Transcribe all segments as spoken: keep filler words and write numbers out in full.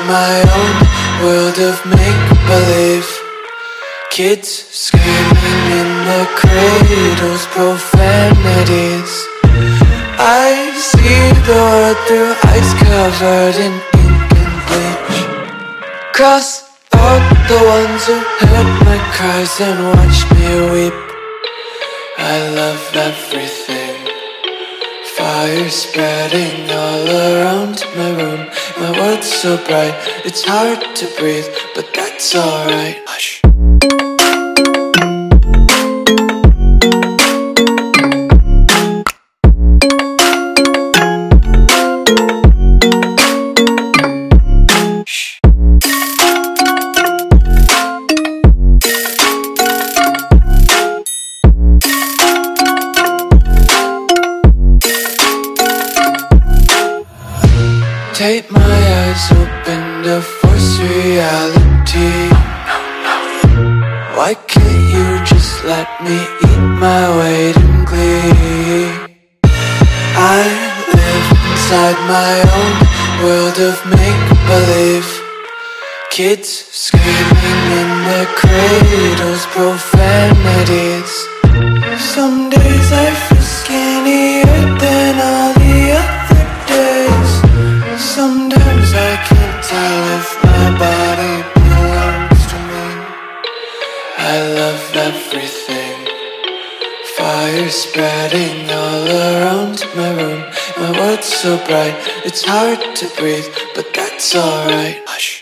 my own world of make-believe. Kids screaming in the cradles, profanities. I see the world through ice covered in ink and bleach. Cross out the ones who heard my cries and watched me weep. I love everything. Fire spreading all around my room. My world's so bright, it's hard to breathe, but that's alright. Hush. Tape my eyes open to force reality. Why can't you just let me eat my weight in glee? I live inside my own world of make-believe. Kids screaming in their cradles, profanities. Some days I feel skinnier than all the other days. Sometimes I can't tell if my body belongs to me. I love everything. Fire spreading all around my room. My world's so bright, it's hard to breathe, but that's alright. Hush.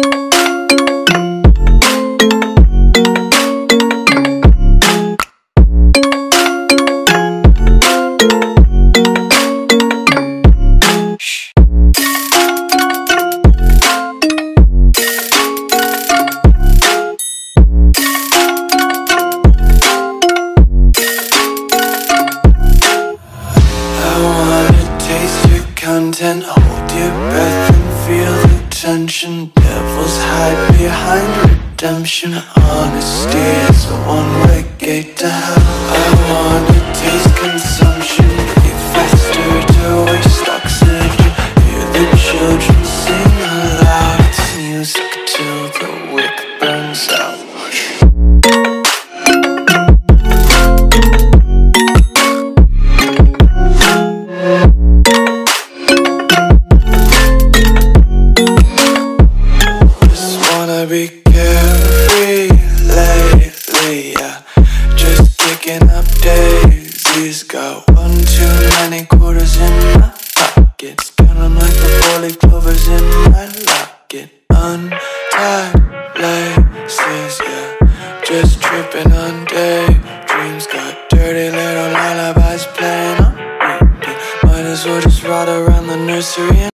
Content, hold your breath and feel the tension. Devils hide behind redemption. Honesty is a one-way gate to hell. I wanna taste consumption, breathe faster to waste oxygen. Hear the children sing aloud. It's music till the wick burns out. Be carefree lately, yeah. Just kicking up daisies. Got one too many quarters in my pockets. Counting like the four-leaf clovers in my locket. Untied laces, yeah. Just tripping on daydreams. Got dirty little lullabies playing on repeat. Might as well just ride around the nursery.